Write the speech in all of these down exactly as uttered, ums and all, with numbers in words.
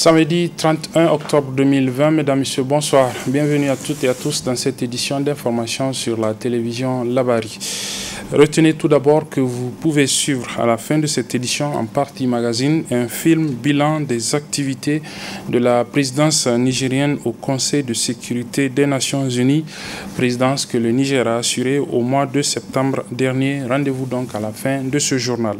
Samedi trente et un octobre deux mille vingt, mesdames, messieurs, bonsoir. Bienvenue à toutes et à tous dans cette édition d'information sur la télévision Labari. Retenez tout d'abord que vous pouvez suivre à la fin de cette édition en partie magazine un film bilan des activités de la présidence nigérienne au Conseil de sécurité des Nations Unies, présidence que le Niger a assurée au mois de septembre dernier. Rendez-vous donc à la fin de ce journal.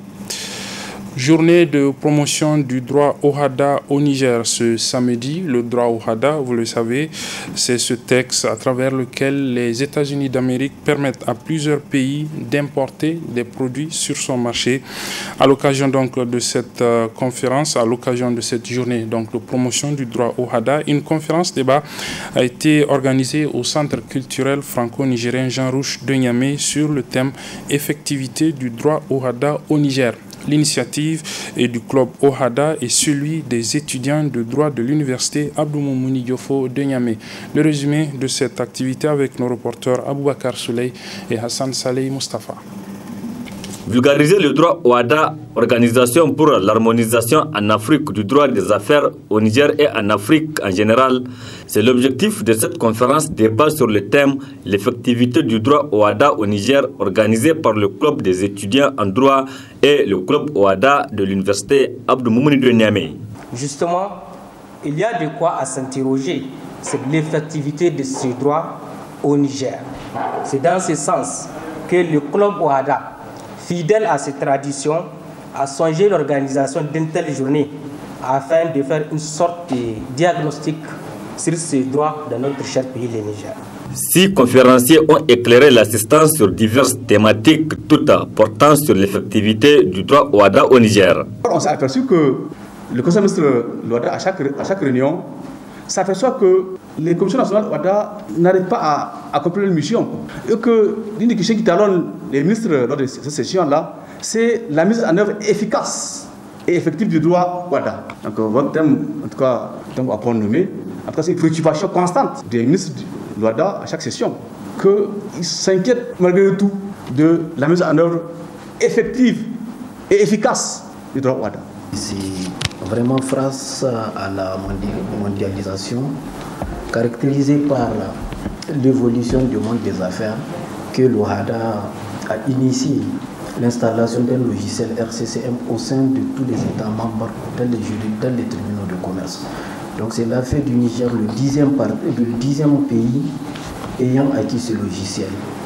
Journée de promotion du droit au Hada au Niger ce samedi. Le droit au Hada, vous le savez, c'est ce texte à travers lequel les États-Unis d'Amérique permettent à plusieurs pays d'importer des produits sur son marché. À l'occasion donc de cette euh, conférence, à l'occasion de cette journée donc de promotion du droit au Hada, une conférence débat a été organisée au Centre culturel franco-nigérien Jean Rouch de Niamey sur le thème effectivité du droit au Hada au Niger. L'initiative est du club Ohada et celui des étudiants de droit de l'université Abdou Moumouni Diofo de Niamey. Le résumé de cette activité avec nos reporters Aboubakar Souley et Hassan Saleh Mustafa. Vulgariser le droit Ohada, organisation pour l'harmonisation en Afrique du droit des affaires au Niger et en Afrique en général, c'est l'objectif de cette conférence débat sur le thème l'effectivité du droit Ohada au Niger, organisée par le club des étudiants en droit et le club Ohada de l'université Abdou Moumouni de Niamey. Justement, il y a de quoi à s'interroger sur l'effectivité de ce droit au Niger. C'est dans ce sens que le club Ohada, fidèle à ses traditions, a songé l'organisation d'une telle journée afin de faire une sorte de diagnostic sur ces droits dans notre cher pays, le Niger. Six conférenciers ont éclairé l'assistance sur diverses thématiques, toutes portant sur l'effectivité du droit Ohada au Niger. On s'est aperçu que le Conseil ministre de l'Ouada, à chaque, à chaque réunion, s'aperçoit que les commissions nationales Ouada n'arrivent pas à accomplir leur mission. Et que l'une des questions qui talonne les ministres lors de cette session-là, c'est la mise en œuvre efficace et effective du droit Ouada. Donc votre thème, en tout cas, thème à point nommé, en tout cas, c'est une préoccupation constante des ministres de l'Ouada à chaque session, qu'ils s'inquiètent malgré tout de la mise en œuvre effective et efficace du droit Ouada. C'est vraiment face à la mondialisation, caractérisée par l'évolution du monde des affaires, que l'Ouada a initié l'installation d'un logiciel R C C M au sein de tous les États membres dans les, dans les tribunaux de commerce. Donc c'est la fait du Niger le dixième, par, le dixième pays ayant acquis ce logiciel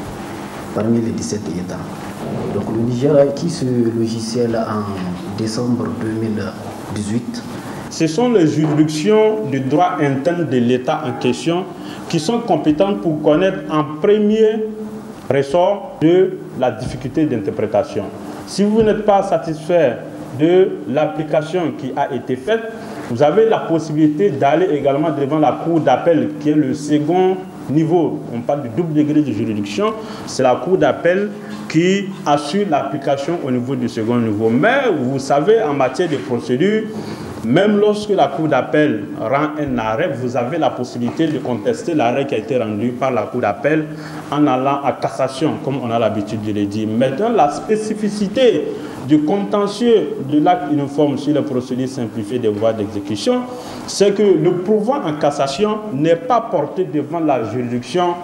parmi les dix-sept États. Donc le Niger a acquis ce logiciel en décembre deux mille dix-huit. Ce sont les juridictions du droit interne de l'État en question qui sont compétentes pour connaître en premier ressort de la difficulté d'interprétation. Si vous n'êtes pas satisfait de l'application qui a été faite, vous avez la possibilité d'aller également devant la cour d'appel qui est le second niveau. On parle du double degré de juridiction. C'est la cour d'appel qui assure l'application au niveau du second niveau. Mais vous savez, en matière de procédure, même lorsque la cour d'appel rend un arrêt, vous avez la possibilité de contester l'arrêt qui a été rendu par la cour d'appel en allant à cassation, comme on a l'habitude de le dire. Maintenant, la spécificité du contentieux de l'acte uniforme sur les procédures simplifiées des voies d'exécution, c'est que le pourvoi en cassation n'est pas porté devant la juridiction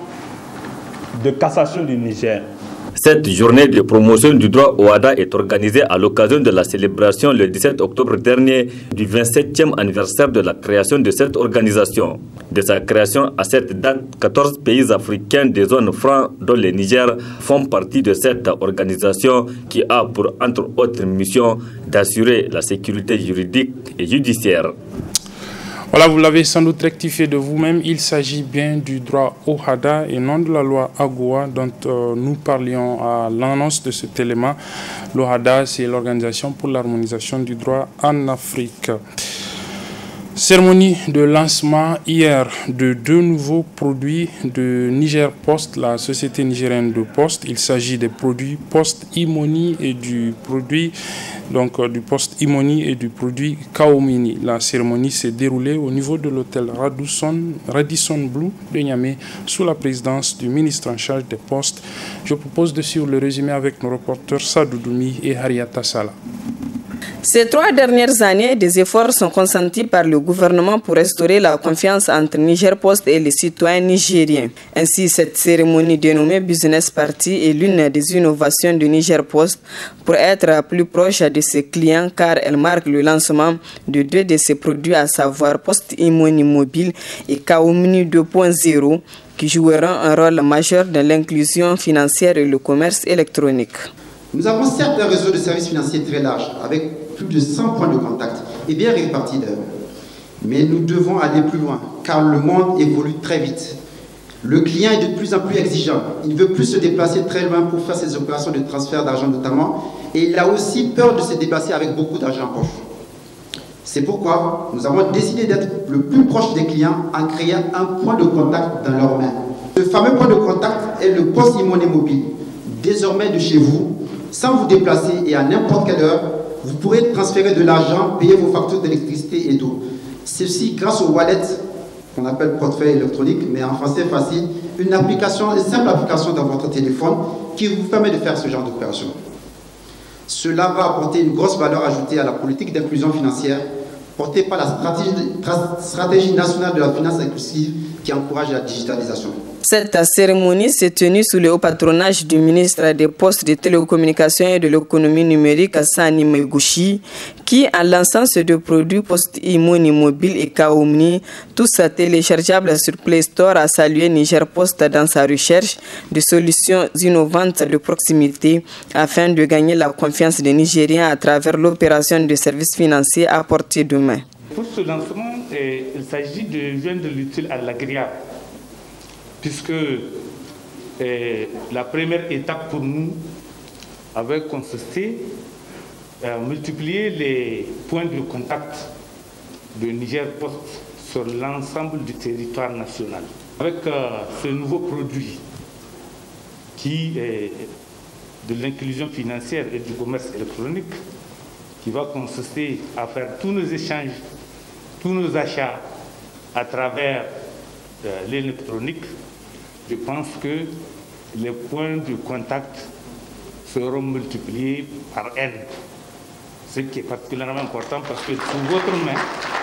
de cassation du Niger. Cette journée de promotion du droit Ohada est organisée à l'occasion de la célébration le dix-sept octobre dernier du vingt-septième anniversaire de la création de cette organisation. De sa création à cette date, quatorze pays africains des zones francs dont le Niger font partie de cette organisation qui a pour entre autres mission d'assurer la sécurité juridique et judiciaire. Voilà, vous l'avez sans doute rectifié de vous-même. Il s'agit bien du droit Ohada et non de la loi AGOA dont euh, nous parlions à l'annonce de cet élément. L'Ohada, c'est l'Organisation pour l'harmonisation du droit en Afrique. Cérémonie de lancement hier de deux nouveaux produits de Niger Post, la société nigérienne de Poste. Il s'agit des produits Post Imoni et du produit donc du Post Imoni et du produit Kaomini. La cérémonie s'est déroulée au niveau de l'hôtel Radisson, Radisson Blu de Niamey sous la présidence du ministre en charge des Postes. Je propose de suivre le résumé avec nos reporters Sadou Doumi et Harriata Sala. Ces trois dernières années, des efforts sont consentis par le gouvernement pour restaurer la confiance entre Niger Post et les citoyens nigériens. Ainsi, cette cérémonie dénommée Business Party est l'une des innovations de Niger Post pour être plus proche de ses clients car elle marque le lancement de deux de ses produits, à savoir Post E-Money Mobile et Kaomini deux point zéro, qui joueront un rôle majeur dans l'inclusion financière et le commerce électronique. Nous avons certes un réseau de services financiers très large, avec plus de cent points de contact et bien répartis d'ailleurs. Mais nous devons aller plus loin, car le monde évolue très vite. Le client est de plus en plus exigeant. Il ne veut plus se déplacer très loin pour faire ses opérations de transfert d'argent notamment, et il a aussi peur de se déplacer avec beaucoup d'argent en poche. C'est pourquoi nous avons décidé d'être le plus proche des clients en créant un point de contact dans leurs mains. Ce fameux point de contact est le Post E-Money Mobile. Désormais de chez vous, sans vous déplacer et à n'importe quelle heure, vous pourrez transférer de l'argent, payer vos factures d'électricité et d'eau. Ceci grâce au wallet, qu'on appelle portefeuille électronique, mais en français facile, une application, une simple application dans votre téléphone qui vous permet de faire ce genre d'opération. Cela va apporter une grosse valeur ajoutée à la politique d'inclusion financière portée par la stratégie, stratégie nationale de la finance inclusive qui encourage la digitalisation. Cette cérémonie s'est tenue sous le haut patronage du ministre des Postes, des Télécommunications et de l'Économie numérique, Sani Megushi, qui, en lançant ces deux produits, Post E-Money Mobile et Kaomini, tous téléchargeables sur Play Store, a salué Niger Post dans sa recherche de solutions innovantes de proximité afin de gagner la confiance des Nigériens à travers l'opération de services financiers à portée de main. Pour ce lancement, eh, il s'agit de joindre l'utile à l'agréable, puisque eh, la première étape pour nous avait consisté à multiplier les points de contact de Niger Post sur l'ensemble du territoire national. Avec euh, ce nouveau produit qui est de l'inclusion financière et du commerce électronique, qui va consister à faire tous nos échanges, tous nos achats à travers euh, l'électronique, je pense que les points de contact seront multipliés par N. Ce qui est particulièrement important parce que sous votre main,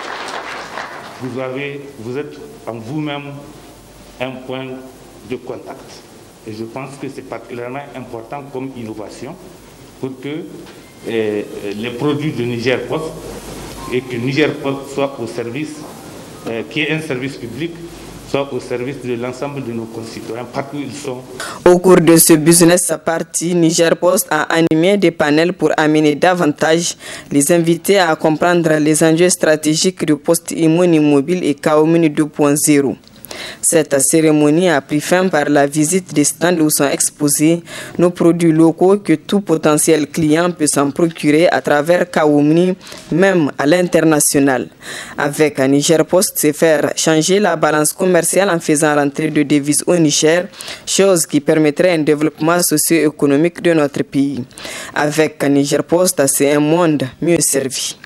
vous, avez, vous êtes en vous-même un point de contact. Et je pense que c'est particulièrement important comme innovation pour que eh, les produits de Niger Post et que Niger Post soit au service, eh, qui est un service public, soit au service de l'ensemble de nos concitoyens, partout où ils sont. Au cours de ce business party, Niger Post a animé des panels pour amener davantage les invités à comprendre les enjeux stratégiques du Post E-Money Mobile et Kaomini deux point zéro. Cette cérémonie a pris fin par la visite des stands où sont exposés nos produits locaux que tout potentiel client peut s'en procurer à travers Kaomini, même à l'international. Avec Niger Post, c'est faire changer la balance commerciale en faisant rentrer de devises au Niger, chose qui permettrait un développement socio-économique de notre pays. Avec Niger Post, c'est un monde mieux servi.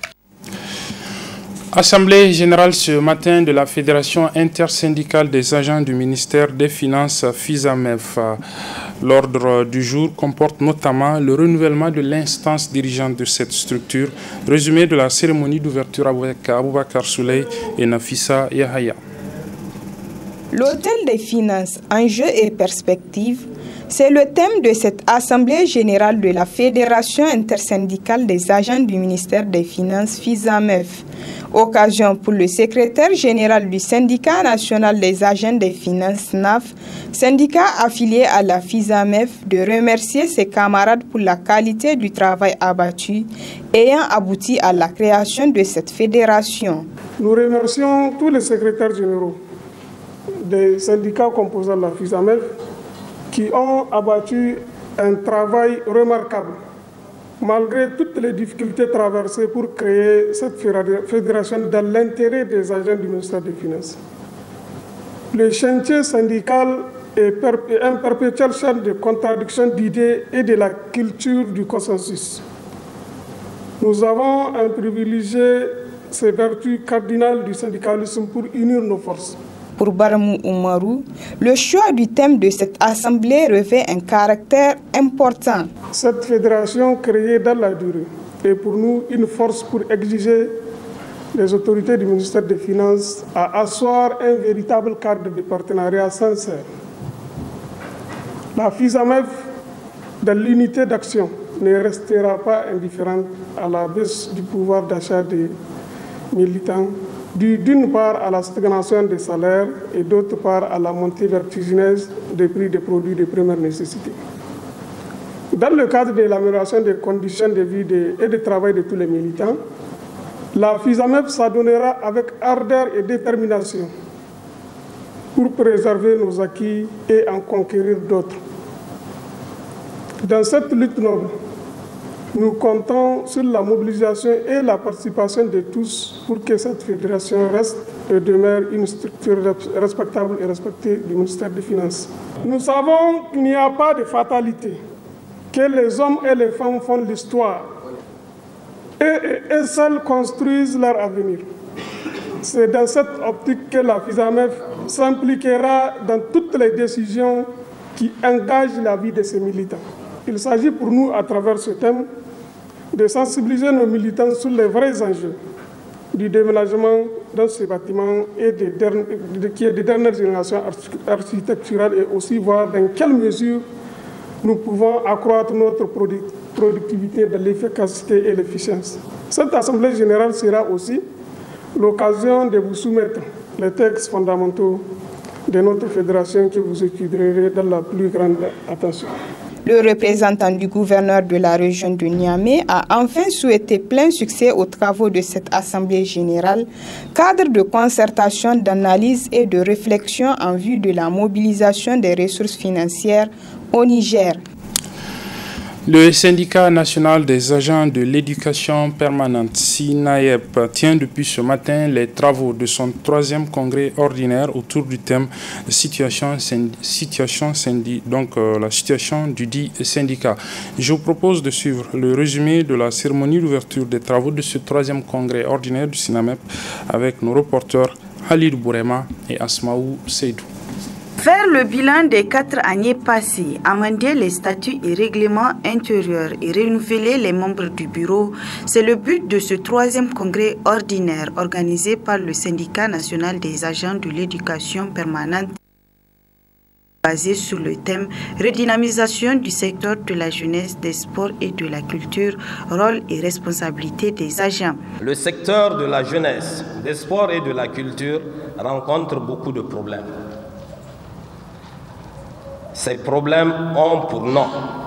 Assemblée générale ce matin de la Fédération intersyndicale des agents du ministère des Finances FISAMEF. L'ordre du jour comporte notamment le renouvellement de l'instance dirigeante de cette structure, résumé de la cérémonie d'ouverture avec Aboubakar Souley et Nafissa Yahaya. L'hôtel des finances, enjeux et perspectives, c'est le thème de cette Assemblée générale de la Fédération intersyndicale des agents du ministère des Finances FISAMEF. Occasion pour le secrétaire général du syndicat national des agents des finances S N A F, syndicat affilié à la FISAMEF, de remercier ses camarades pour la qualité du travail abattu ayant abouti à la création de cette fédération. Nous remercions tous les secrétaires généraux des syndicats composant la FISAMEF qui ont abattu un travail remarquable malgré toutes les difficultés traversées pour créer cette fédération dans l'intérêt des agents du ministère des Finances. Le chantier syndical est un perpétuel champ de contradiction d'idées et de la culture du consensus. Nous avons un privilégié ces vertus cardinales du syndicalisme pour unir nos forces. Pour Baramou Oumarou, le choix du thème de cette assemblée revêt un caractère important. Cette fédération créée dans la durée est pour nous une force pour exiger les autorités du ministère des Finances à asseoir un véritable cadre de partenariat sincère. La FISAMEF, dans l'unité d'action, ne restera pas indifférente à la baisse du pouvoir d'achat des militants, due d'une part à la stagnation des salaires et d'autre part à la montée vertigineuse des prix des produits de première nécessité. Dans le cadre de l'amélioration des conditions de vie et de travail de tous les militants, la FISAMEF s'adonnera avec ardeur et détermination pour préserver nos acquis et en conquérir d'autres. Dans cette lutte noble, nous comptons sur la mobilisation et la participation de tous pour que cette fédération reste et demeure une structure respectable et respectée du ministère des Finances. Nous savons qu'il n'y a pas de fatalité, que les hommes et les femmes font l'histoire et, et, et seuls construisent leur avenir. C'est dans cette optique que la FISAMEF s'impliquera dans toutes les décisions qui engagent la vie de ses militants. Il s'agit pour nous, à travers ce thème, de sensibiliser nos militants sur les vrais enjeux du déménagement dans ces bâtiments et des dernières, qui est des dernières générations architecturales et aussi voir dans quelle mesure nous pouvons accroître notre productivité dans l'efficacité et l'efficience. Cette Assemblée générale sera aussi l'occasion de vous soumettre les textes fondamentaux de notre fédération que vous étudierez dans la plus grande attention. Le représentant du gouverneur de la région de Niamey a enfin souhaité plein succès aux travaux de cette Assemblée générale, cadre de concertation, d'analyse et de réflexion en vue de la mobilisation des ressources financières au Niger. Le syndicat national des agents de l'éducation permanente, SINAEP, tient depuis ce matin les travaux de son troisième congrès ordinaire autour du thème situation, situation donc euh, la situation du dit syndicat. Je vous propose de suivre le résumé de la cérémonie d'ouverture des travaux de ce troisième congrès ordinaire du SINAEP avec nos reporters Halid Bourema et Asmaou Seydou. Faire le bilan des quatre années passées, amender les statuts et règlements intérieurs et renouveler les membres du bureau, c'est le but de ce troisième congrès ordinaire organisé par le syndicat national des agents de l'éducation permanente, basé sur le thème redynamisation du secteur de la jeunesse, des sports et de la culture, rôle et responsabilité des agents. Le secteur de la jeunesse, des sports et de la culture rencontre beaucoup de problèmes. Ces problèmes ont pour nom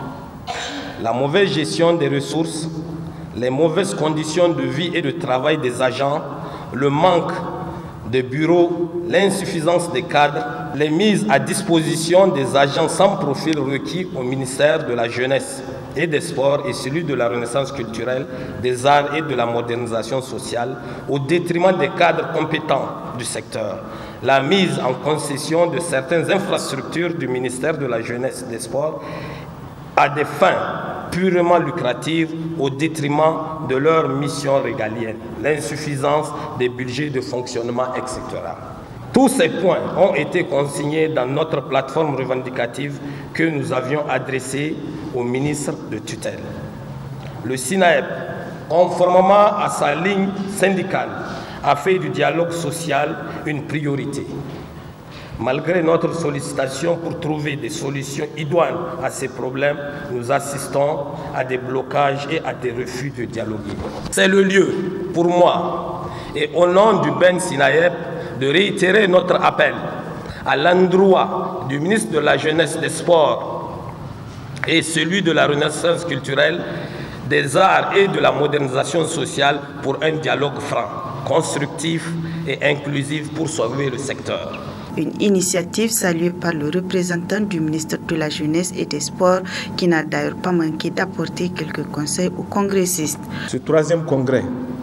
la mauvaise gestion des ressources, les mauvaises conditions de vie et de travail des agents, le manque de bureaux, l'insuffisance des cadres, les mises à disposition des agents sans profil requis au ministère de la Jeunesse et des Sports et celui de la Renaissance culturelle, des arts et de la modernisation sociale, au détriment des cadres compétents du secteur. La mise en concession de certaines infrastructures du ministère de la Jeunesse et des Sports à des fins purement lucratives au détriment de leur mission régalienne, l'insuffisance des budgets de fonctionnement, et cetera. Tous ces points ont été consignés dans notre plateforme revendicative que nous avions adressée au ministre de tutelle. Le SINAEP, conformément à sa ligne syndicale, a fait du dialogue social une priorité. Malgré notre sollicitation pour trouver des solutions idoines à ces problèmes, nous assistons à des blocages et à des refus de dialoguer. C'est le lieu pour moi et au nom du B E N SINAEP de réitérer notre appel à l'endroit du ministre de la Jeunesse, des Sports et celui de la Renaissance culturelle, des arts et de la modernisation sociale pour un dialogue franc, constructif et inclusif pour sauver le secteur. Une initiative saluée par le représentant du ministre de la Jeunesse et des Sports qui n'a d'ailleurs pas manqué d'apporter quelques conseils aux congressistes. Ce troisième congrès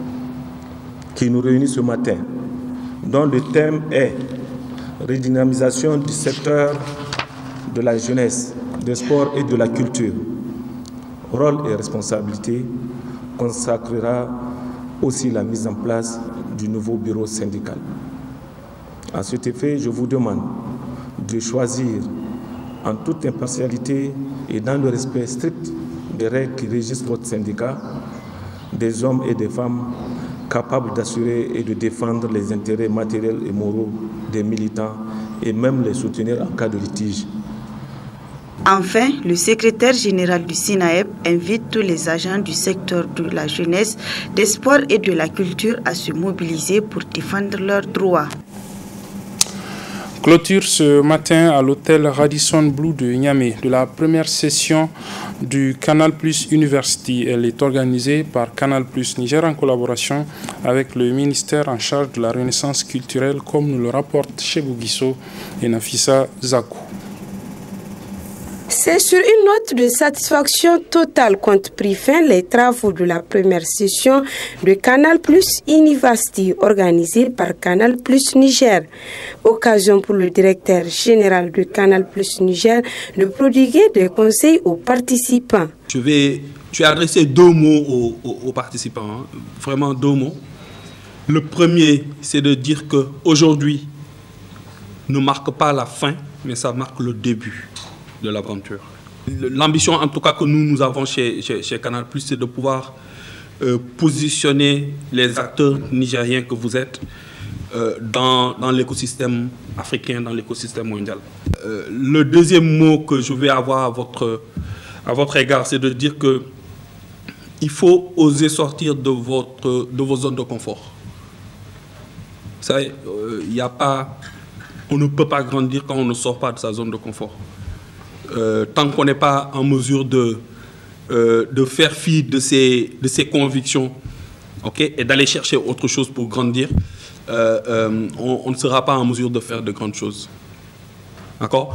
qui nous réunit ce matin, dont le thème est redynamisation du secteur de la jeunesse, des sports et de la culture, rôle et responsabilité, consacrera aussi la mise en place du nouveau bureau syndical. À cet effet, je vous demande de choisir en toute impartialité et dans le respect strict des règles qui régissent votre syndicat, des hommes et des femmes capables d'assurer et de défendre les intérêts matériels et moraux des militants et même les soutenir en cas de litige. Enfin, le secrétaire général du SINAEP invite tous les agents du secteur de la jeunesse, des sports et de la culture à se mobiliser pour défendre leurs droits. Clôture ce matin à l'hôtel Radisson Blu de Niamey de la première session du Canal Plus University. Elle est organisée par Canal Plus Niger en collaboration avec le ministère en charge de la renaissance culturelle, comme nous le rapportent Chebou Guisso et Nafissa Zakou. C'est sur une note de satisfaction totale qu'ont pris fin les travaux de la première session de Canal Plus University organisée par Canal Plus Niger. Occasion pour le directeur général de Canal Plus Niger de prodiguer des conseils aux participants. Je vais, je vais adresser deux mots aux, aux, aux participants, hein. Vraiment deux mots. Le premier, c'est de dire qu'aujourd'hui ne marque pas la fin, mais ça marque le début de l'aventure. L'ambition, en tout cas, que nous, nous avons chez, chez, chez Canal+, c'est de pouvoir euh, positionner les acteurs nigériens que vous êtes euh, dans, dans l'écosystème africain, dans l'écosystème mondial. Euh, le deuxième mot que je vais avoir à votre, à votre égard, c'est de dire que il faut oser sortir de, votre, de vos zones de confort. Vous savez, euh, y a pas, on ne peut pas grandir quand on ne sort pas de sa zone de confort. Euh, tant qu'on n'est pas en mesure de, euh, de faire fi de ses, de ses convictions, okay, et d'aller chercher autre chose pour grandir, euh, euh, on, on ne sera pas en mesure de faire de grandes choses. D'accord ?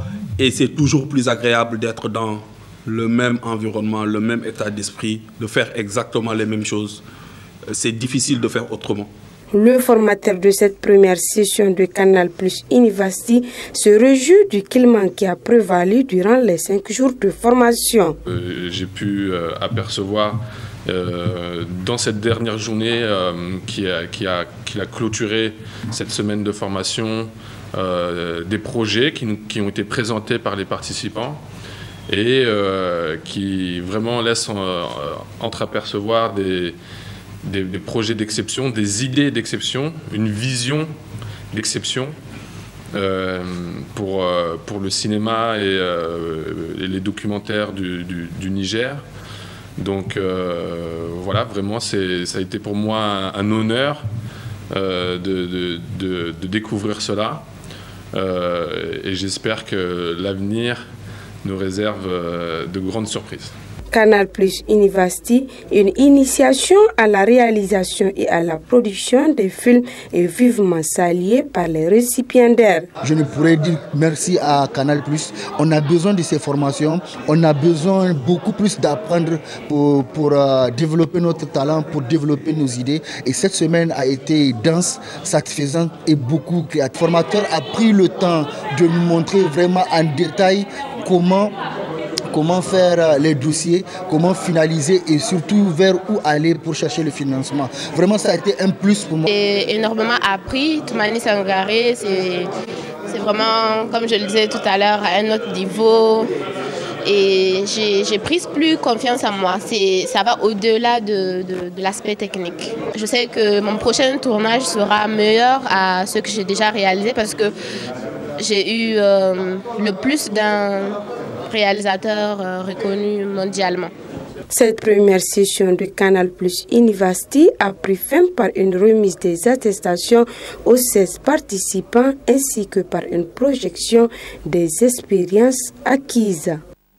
Et c'est toujours plus agréable d'être dans le même environnement, le même état d'esprit, de faire exactement les mêmes choses. C'est difficile de faire autrement. Le formateur de cette première session de Canal Plus University se réjouit du climat qui a prévalu durant les cinq jours de formation. Euh, J'ai pu euh, apercevoir euh, dans cette dernière journée euh, qui, a, qui, a, qui a clôturé cette semaine de formation euh, des projets qui, nous, qui ont été présentés par les participants et euh, qui vraiment laissent euh, entreapercevoir des Des, des projets d'exception, des idées d'exception, une vision d'exception euh, pour, euh, pour le cinéma et, euh, et les documentaires du, du, du Niger. Donc euh, voilà, vraiment, ça a été pour moi un, un honneur euh, de, de, de, de découvrir cela. Euh, et j'espère que l'avenir nous réserve euh, de grandes surprises. Canal Plus University, une initiation à la réalisation et à la production des films est vivement saluée par les récipiendaires. Je ne pourrais dire merci à Canal Plus. On a besoin de ces formations, on a besoin beaucoup plus d'apprendre pour, pour uh, développer notre talent, pour développer nos idées. Et cette semaine a été dense, satisfaisante et beaucoup créative. Le formateur a pris le temps de nous montrer vraiment en détail comment comment faire les dossiers, comment finaliser et surtout vers où aller pour chercher le financement. Vraiment, ça a été un plus pour moi. J'ai énormément appris. Toumani Sangaré, c'est vraiment, comme je le disais tout à l'heure, à un autre niveau. Et j'ai pris plus confiance en moi. Ça va au-delà de, de, de l'aspect technique. Je sais que mon prochain tournage sera meilleur à ce que j'ai déjà réalisé parce que j'ai eu euh, le plus d'un réalisateur euh, reconnu mondialement. Cette première session de Canal Plus University a pris fin par une remise des attestations aux seize participants ainsi que par une projection des expériences acquises.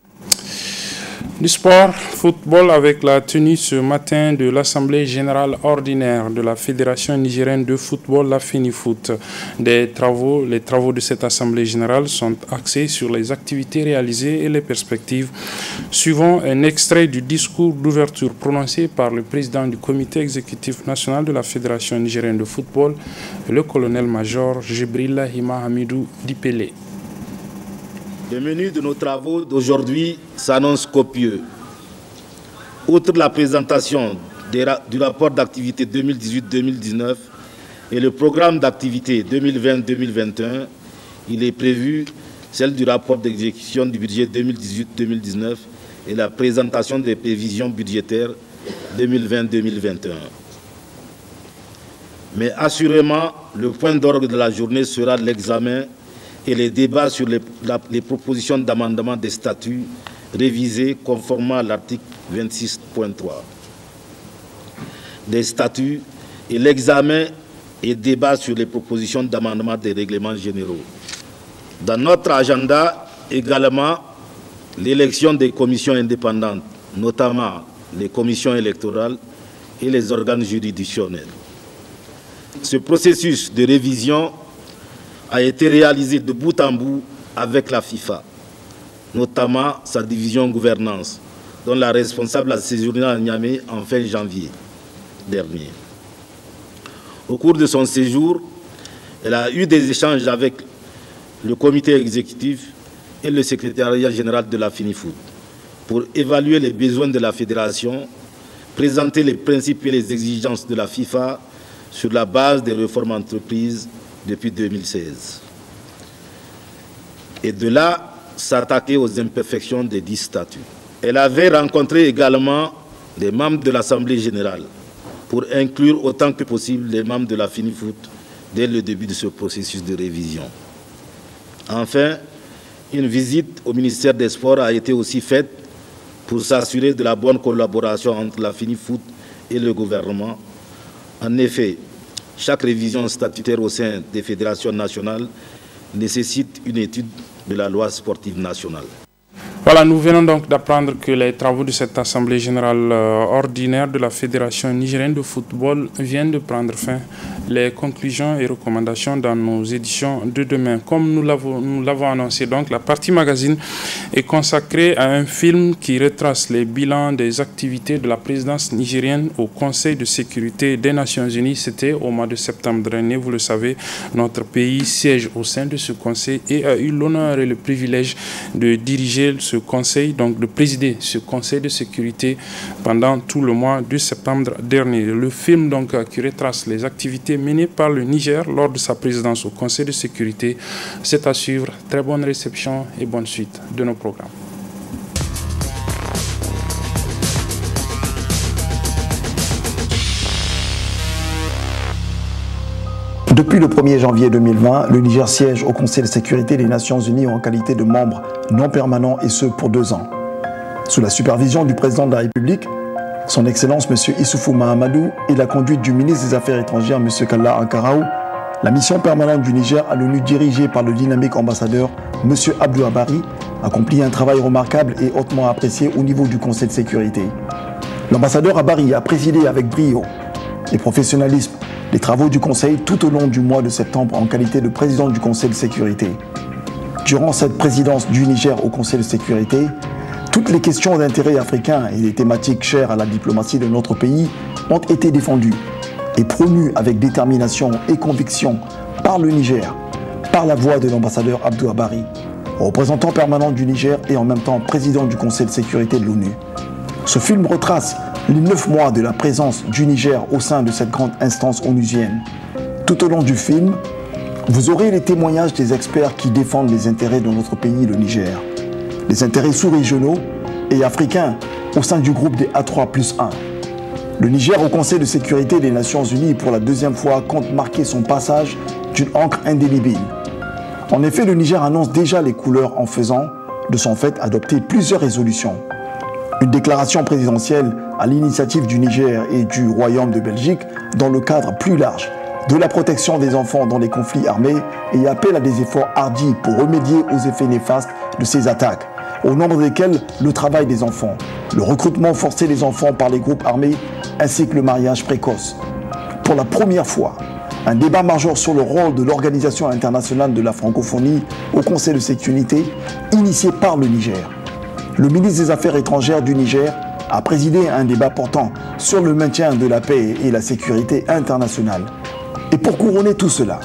Du sport, football avec la tenue ce matin de l'Assemblée générale ordinaire de la Fédération nigérienne de football, la FENIFOOT. Des travaux, les travaux de cette Assemblée générale sont axés sur les activités réalisées et les perspectives. Suivant un extrait du discours d'ouverture prononcé par le président du comité exécutif national de la Fédération nigérienne de football, le colonel-major Jibril Hima Hamidou Dipele. Le menu de nos travaux d'aujourd'hui s'annonce copieux. Outre la présentation du rapport d'activité deux mille dix-huit deux mille dix-neuf et le programme d'activité deux mille vingt deux mille vingt et un, il est prévu celle du rapport d'exécution du budget deux mille dix-huit deux mille dix-neuf et la présentation des prévisions budgétaires deux mille vingt deux mille vingt et un. Mais assurément, le point d'orgue de la journée sera l'examen et les débats sur les, la, les propositions d'amendement des statuts révisés conformément à l'article vingt-six point trois des statuts et l'examen et débat sur les propositions d'amendement des règlements généraux. Dans notre agenda, également, l'élection des commissions indépendantes, notamment les commissions électorales et les organes juridictionnels. Ce processus de révision a été réalisé de bout en bout avec la FIFA, notamment sa division gouvernance, dont la responsable a séjourné à Niamey en fin janvier dernier. Au cours de son séjour, elle a eu des échanges avec le comité exécutif et le secrétariat général de la FiniFoot pour évaluer les besoins de la fédération, présenter les principes et les exigences de la FIFA sur la base des réformes entreprises depuis deux mille seize. Et de là, s'attaquer aux imperfections des dix statuts. Elle avait rencontré également les membres de l'Assemblée générale pour inclure autant que possible les membres de la FiniFoot dès le début de ce processus de révision. Enfin, une visite au ministère des Sports a été aussi faite pour s'assurer de la bonne collaboration entre la FiniFoot et le gouvernement. En effet, chaque révision statutaire au sein des fédérations nationales nécessite une étude de la loi sportive nationale. Voilà, nous venons donc d'apprendre que les travaux de cette Assemblée générale euh, ordinaire de la Fédération nigérienne de football viennent de prendre fin. Les conclusions et recommandations dans nos éditions de demain. Comme nous l'avons nous l'avons annoncé, donc, la partie magazine est consacrée à un film qui retrace les bilans des activités de la présidence nigérienne au Conseil de sécurité des Nations Unies. C'était au mois de septembre dernier. Vous le savez, notre pays siège au sein de ce conseil et a eu l'honneur et le privilège de diriger ce conseil, donc de présider ce conseil de sécurité pendant tout le mois de septembre dernier. Le film donc qui retrace les activités menées par le Niger lors de sa présidence au conseil de sécurité, c'est à suivre. Très bonne réception et bonne suite de nos programmes. Depuis le premier janvier deux mille vingt, le Niger siège au Conseil de sécurité des Nations Unies en qualité de membre non permanent et ce pour deux ans. Sous la supervision du président de la République, son Excellence M. Issoufou Mahamadou et la conduite du ministre des Affaires étrangères M. Kalla Ankaraou, la mission permanente du Niger à l'ONU dirigée par le dynamique ambassadeur M. Abdou Abari accomplit un travail remarquable et hautement apprécié au niveau du Conseil de sécurité. L'ambassadeur Abari a présidé avec brio et professionnalisme les travaux du Conseil tout au long du mois de septembre en qualité de président du Conseil de sécurité. Durant cette présidence du Niger au Conseil de sécurité, toutes les questions d'intérêt africain et les thématiques chères à la diplomatie de notre pays ont été défendues et promues avec détermination et conviction par le Niger, par la voix de l'ambassadeur Abdou Abari, représentant permanent du Niger et en même temps président du Conseil de sécurité de l'ONU. Ce film retrace les neuf mois de la présence du Niger au sein de cette grande instance onusienne. Tout au long du film, vous aurez les témoignages des experts qui défendent les intérêts de notre pays, le Niger. Les intérêts sous-régionaux et africains au sein du groupe des A trois plus un. Le Niger au Conseil de sécurité des Nations Unies pour la deuxième fois compte marquer son passage d'une encre indélébile. En effet, le Niger annonce déjà les couleurs en faisant de son fait adopter plusieurs résolutions. Une déclaration présidentielle à l'initiative du Niger et du Royaume de Belgique dans le cadre plus large de la protection des enfants dans les conflits armés et appelle à des efforts hardis pour remédier aux effets néfastes de ces attaques, au nombre desquels le travail des enfants, le recrutement forcé des enfants par les groupes armés ainsi que le mariage précoce. Pour la première fois, un débat majeur sur le rôle de l'Organisation internationale de la francophonie au Conseil de sécurité initié par le Niger. Le ministre des Affaires étrangères du Niger a présidé un débat portant sur le maintien de la paix et la sécurité internationale. Et pour couronner tout cela,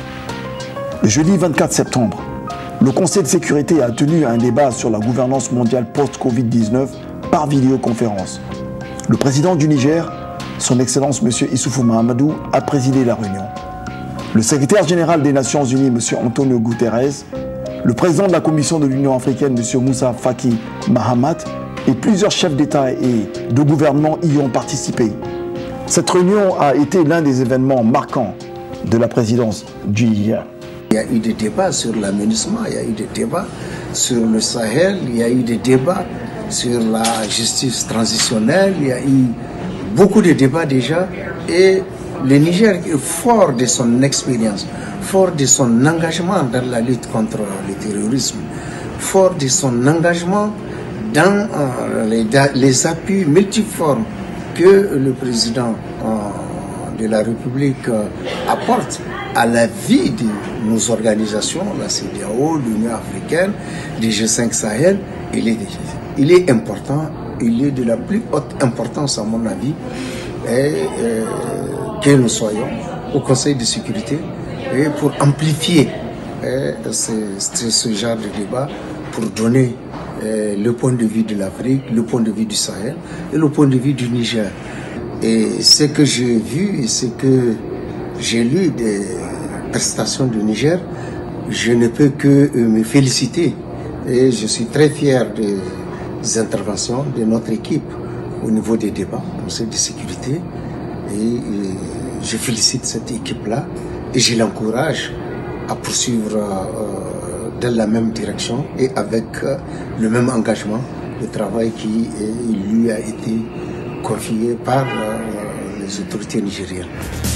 le jeudi vingt-quatre septembre, le Conseil de sécurité a tenu un débat sur la gouvernance mondiale post-Covid dix-neuf par vidéoconférence. Le président du Niger, son Excellence M. Issoufou Mahamadou, a présidé la réunion. Le secrétaire général des Nations Unies, M. Antonio Guterres, le président de la Commission de l'Union africaine, M. Moussa Faki Mahamat, et plusieurs chefs d'État et de gouvernement y ont participé. Cette réunion a été l'un des événements marquants de la présidence du Niger. Il y a eu des débats sur l'aménagement, il y a eu des débats sur le Sahel, il y a eu des débats sur la justice transitionnelle, il y a eu beaucoup de débats déjà. Et le Niger est fort de son expérience, fort de son engagement dans la lutte contre le terrorisme, fort de son engagement dans euh, les, les appuis multiformes que le président euh, de la République euh, apporte à la vie de nos organisations, la C E D E A O, l'Union africaine, le G cinq Sahel. Il est, il est important, il est de la plus haute importance à mon avis, et, euh, que nous soyons au Conseil de sécurité et pour amplifier euh, ce, ce, ce genre de débat, pour donner euh, le point de vue de l'Afrique, le point de vue du Sahel et le point de vue du Niger. Et ce que j'ai vu et ce que j'ai lu des prestations du Niger, je ne peux que me féliciter. Et je suis très fier des interventions de notre équipe au niveau des débats au Conseil de sécurité. Et, et je félicite cette équipe-là et je l'encourage à poursuivre euh, dans la même direction et avec euh, le même engagement, le travail qui euh, lui a été confié par euh, les autorités nigériennes.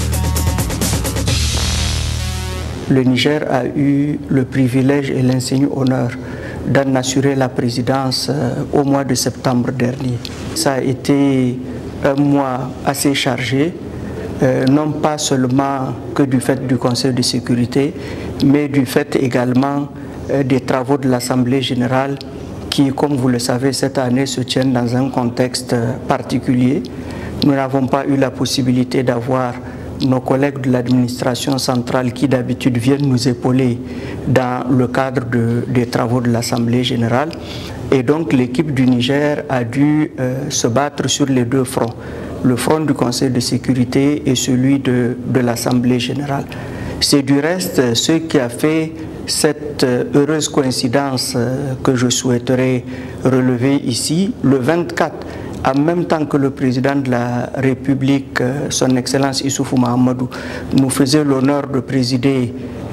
Le Niger a eu le privilège et l'insigne honneur d'en assurer la présidence euh, au mois de septembre dernier. Ça a été un mois assez chargé, euh, non pas seulement que du fait du Conseil de sécurité, mais du fait également euh, des travaux de l'Assemblée générale qui, comme vous le savez, cette année se tiennent dans un contexte particulier. Nous n'avons pas eu la possibilité d'avoir nos collègues de l'administration centrale qui d'habitude viennent nous épauler dans le cadre de, des travaux de l'Assemblée générale. Et donc l'équipe du Niger a dû euh, se battre sur les deux fronts, le front du Conseil de sécurité et celui de, de l'Assemblée générale. C'est du reste ce qui a fait cette heureuse coïncidence euh, que je souhaiterais relever ici. Le vingt-quatre, en même temps que le président de la République, son Excellence Issoufou Mahamadou, nous faisait l'honneur de présider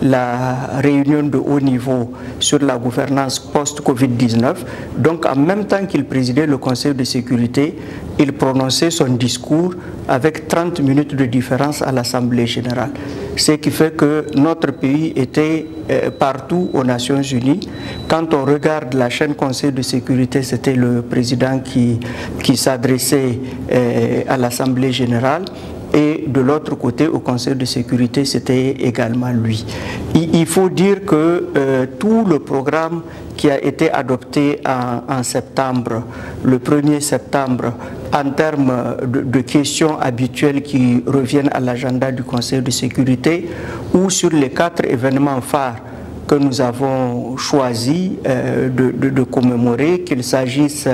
la réunion de haut niveau sur la gouvernance post-Covid dix-neuf. Donc en même temps qu'il présidait le Conseil de sécurité, il prononçait son discours avec trente minutes de différence à l'Assemblée générale. Ce qui fait que notre pays était euh, partout aux Nations Unies. Quand on regarde la chaîne Conseil de sécurité, c'était le président qui, qui s'adressait euh, à l'Assemblée générale. Et de l'autre côté, au Conseil de sécurité, c'était également lui. Il faut dire que euh, tout le programme qui a été adopté en, en septembre, le premier septembre, en termes de, de questions habituelles qui reviennent à l'agenda du Conseil de sécurité, ou sur les quatre événements phares que nous avons choisi euh, de, de, de commémorer, qu'il s'agisse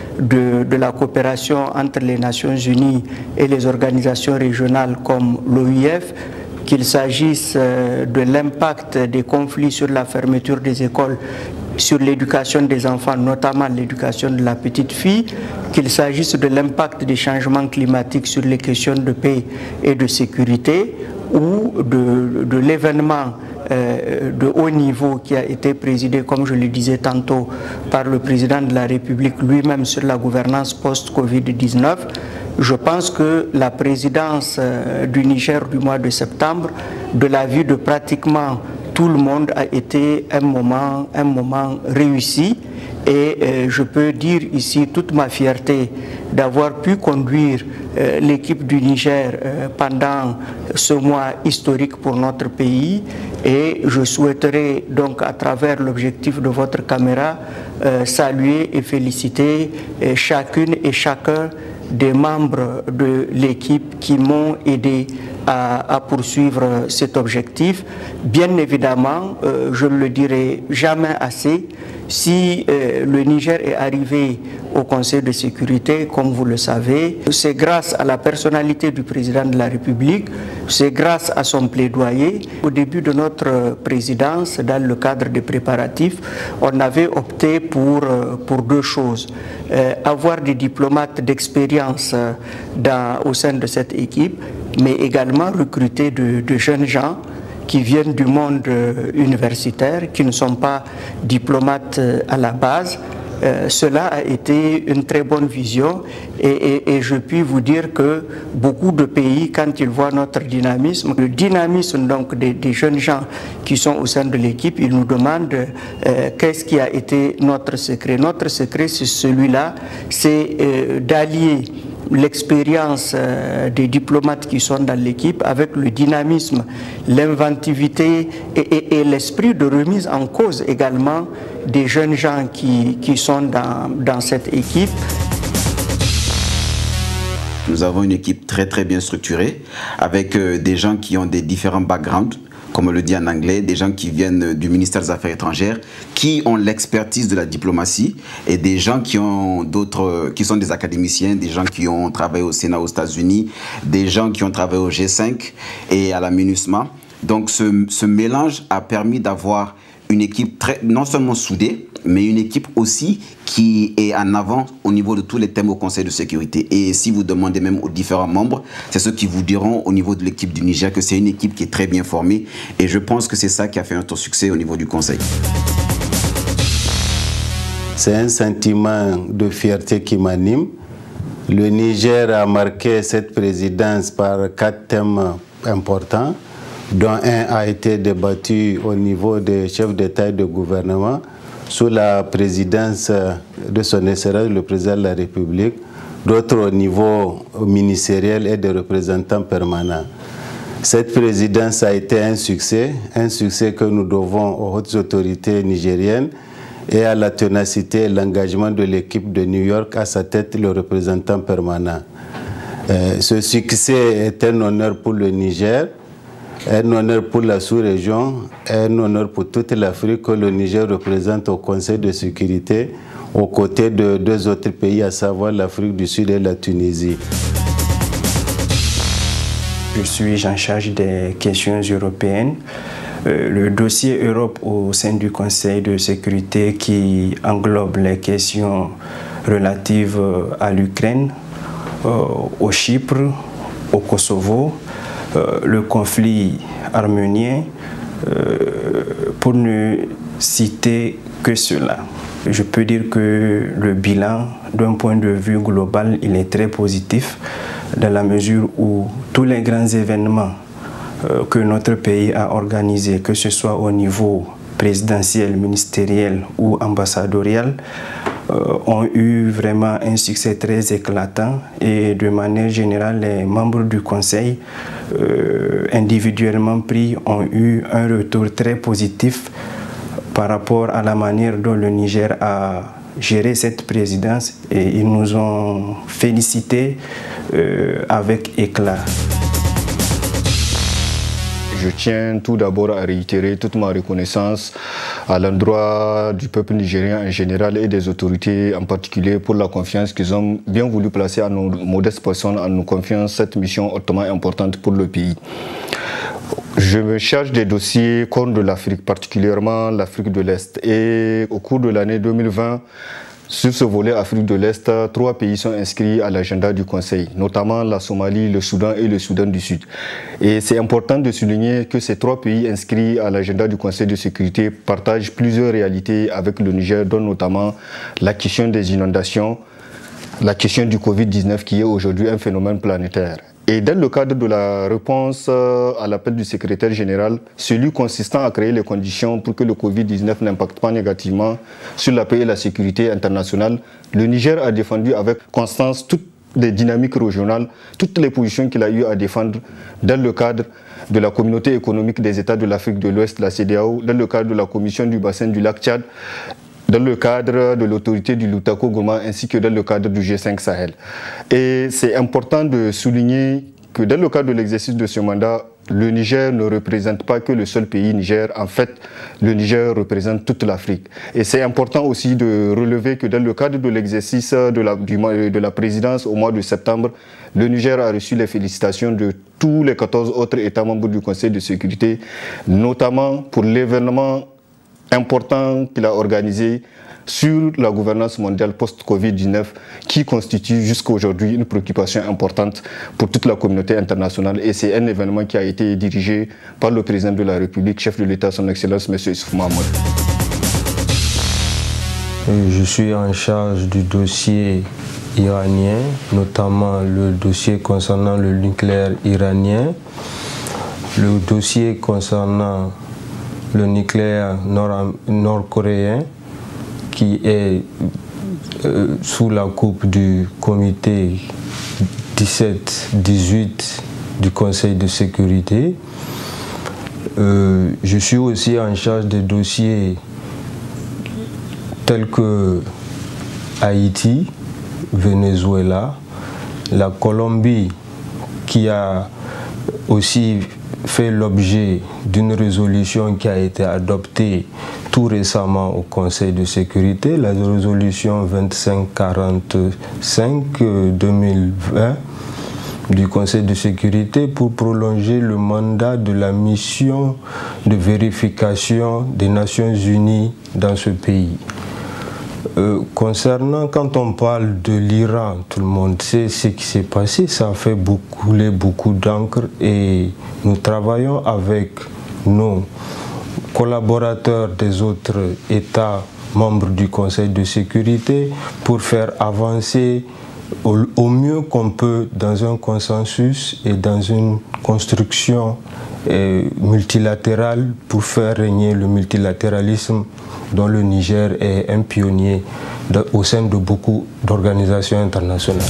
de, de la coopération entre les Nations Unies et les organisations régionales comme l'O I F, qu'il s'agisse euh, de l'impact des conflits sur la fermeture des écoles, sur l'éducation des enfants, notamment l'éducation de la petite fille, qu'il s'agisse de l'impact des changements climatiques sur les questions de paix et de sécurité, ou de, de l'événement euh, de haut niveau qui a été présidé, comme je le disais tantôt, par le président de la République lui-même sur la gouvernance post-Covid dix-neuf. Je pense que la présidence euh, du Niger du mois de septembre, de la vue de pratiquement tout le monde, a été un moment, un moment réussi. Et euh, je peux dire ici toute ma fierté d'avoir pu conduire euh, l'équipe du Niger euh, pendant ce mois historique pour notre pays. Et je souhaiterais donc, à travers l'objectif de votre caméra, euh, saluer et féliciter euh, chacune et chacun des membres de l'équipe qui m'ont aidé à, à poursuivre cet objectif. Bien évidemment, euh, je ne le dirai jamais assez, si euh, le Niger est arrivé au Conseil de sécurité, comme vous le savez, c'est grâce à la personnalité du président de la République, c'est grâce à son plaidoyer. Au début de notre présidence, dans le cadre des préparatifs, on avait opté pour, pour deux choses. Euh, avoir des diplomates d'expérience dans, au sein de cette équipe, mais également recruter de, de jeunes gens qui viennent du monde universitaire, qui ne sont pas diplomates à la base. Euh, cela a été une très bonne vision et, et, et je puis vous dire que beaucoup de pays, quand ils voient notre dynamisme, le dynamisme donc des, des jeunes gens qui sont au sein de l'équipe, ils nous demandent euh, qu'est-ce qui a été notre secret. Notre secret, c'est celui-là, c'est euh, d'allier l'expérience euh, des diplomates qui sont dans l'équipe avec le dynamisme, l'inventivité et, et, et l'esprit de remise en cause également des jeunes gens qui, qui sont dans, dans cette équipe. Nous avons une équipe très très bien structurée avec euh, des gens qui ont des différents backgrounds, comme on le dit en anglais, des gens qui viennent du ministère des Affaires étrangères, qui ont l'expertise de la diplomatie, et des gens qui ont d'autres, qui sont des académiciens, des gens qui ont travaillé au Sénat aux États-Unis, des gens qui ont travaillé au G cinq et à la MINUSMA. Donc ce, ce mélange a permis d'avoir une équipe très, non seulement soudée, mais une équipe aussi qui est en avant au niveau de tous les thèmes au Conseil de sécurité. Et si vous demandez même aux différents membres, c'est ceux qui vous diront au niveau de l'équipe du Niger que c'est une équipe qui est très bien formée. Et je pense que c'est ça qui a fait notre succès au niveau du Conseil. C'est un sentiment de fierté qui m'anime. Le Niger a marqué cette présidence par quatre thèmes importants, dont un a été débattu au niveau des chefs d'État et de gouvernement sous la présidence de son Excellence, le président de la République, d'autres au niveau ministériel et des représentants permanents. Cette présidence a été un succès, un succès que nous devons aux hautes autorités nigériennes et à la ténacité et l'engagement de l'équipe de New York, à sa tête le représentant permanent. Euh, ce succès est un honneur pour le Niger, un honneur pour la sous-région, un honneur pour toute l'Afrique que le Niger représente au Conseil de sécurité, aux côtés de deux autres pays, à savoir l'Afrique du Sud et la Tunisie. Je suis en charge des questions européennes. Euh, le dossier Europe au sein du Conseil de sécurité qui englobe les questions relatives à l'Ukraine, euh, au Chypre, au Kosovo, Euh, le conflit arménien, euh, pour ne citer que cela. Je peux dire que le bilan, d'un point de vue global, il est très positif dans la mesure où tous les grands événements euh, que notre pays a organisés, que ce soit au niveau présidentiel, ministériel ou ambassadorial, euh, ont eu vraiment un succès très éclatant et de manière générale, les membres du Conseil, euh, individuellement pris, ont eu un retour très positif par rapport à la manière dont le Niger a géré cette présidence et ils nous ont félicités euh, avec éclat. Je tiens tout d'abord à réitérer toute ma reconnaissance à l'endroit du peuple nigérien en général et des autorités en particulier pour la confiance qu'ils ont bien voulu placer à nos modestes personnes en nous confiant cette mission hautement importante pour le pays. Je me charge des dossiers Corne de l'Afrique, particulièrement l'Afrique de l'Est. Et au cours de l'année deux mille vingt, sur ce volet Afrique de l'Est, trois pays sont inscrits à l'agenda du Conseil, notamment la Somalie, le Soudan et le Soudan du Sud. Et c'est important de souligner que ces trois pays inscrits à l'agenda du Conseil de sécurité partagent plusieurs réalités avec le Niger, dont notamment la question des inondations, la question du Covid dix-neuf qui est aujourd'hui un phénomène planétaire. Et dans le cadre de la réponse à l'appel du secrétaire général, celui consistant à créer les conditions pour que le Covid dix-neuf n'impacte pas négativement sur la paix et la sécurité internationale, le Niger a défendu avec constance toutes les dynamiques régionales, toutes les positions qu'il a eu à défendre dans le cadre de la communauté économique des États de l'Afrique de l'Ouest, la C E D E A O, dans le cadre de la commission du bassin du lac Tchad, dans le cadre de l'autorité du Lutako Gourma ainsi que dans le cadre du G cinq Sahel. Et c'est important de souligner que dans le cadre de l'exercice de ce mandat, le Niger ne représente pas que le seul pays Niger. En fait, le Niger représente toute l'Afrique. Et c'est important aussi de relever que dans le cadre de l'exercice de la, du, de la présidence au mois de septembre, le Niger a reçu les félicitations de tous les quatorze autres États membres du Conseil de sécurité, notamment pour l'événement important qu'il a organisé sur la gouvernance mondiale post-Covid dix-neuf qui constitue jusqu'à aujourd'hui une préoccupation importante pour toute la communauté internationale. Et c'est un événement qui a été dirigé par le président de la République, chef de l'État, son Excellence, M. Issoufou Mahamadou. Je suis en charge du dossier iranien, notamment le dossier concernant le nucléaire iranien, le dossier concernant le nucléaire nord-coréen, qui est euh, sous la coupe du comité dix-sept dix-huit du Conseil de sécurité. Euh, je suis aussi en charge des dossiers tels que Haïti, Venezuela, la Colombie, qui a aussi fait l'objet d'une résolution qui a été adoptée tout récemment au Conseil de sécurité, la résolution vingt-cinq quarante-cinq deux mille vingt du Conseil de sécurité pour prolonger le mandat de la mission de vérification des Nations Unies dans ce pays. Euh, concernant, quand on parle de l'Iran, tout le monde sait ce qui s'est passé, ça a fait beaucoup, couler beaucoup d'encre et nous travaillons avec nos collaborateurs des autres États membres du Conseil de sécurité pour faire avancer au, au mieux qu'on peut dans un consensus et dans une construction euh, multilatérale pour faire régner le multilatéralisme dont le Niger est un pionnier de, au sein de beaucoup d'organisations internationales.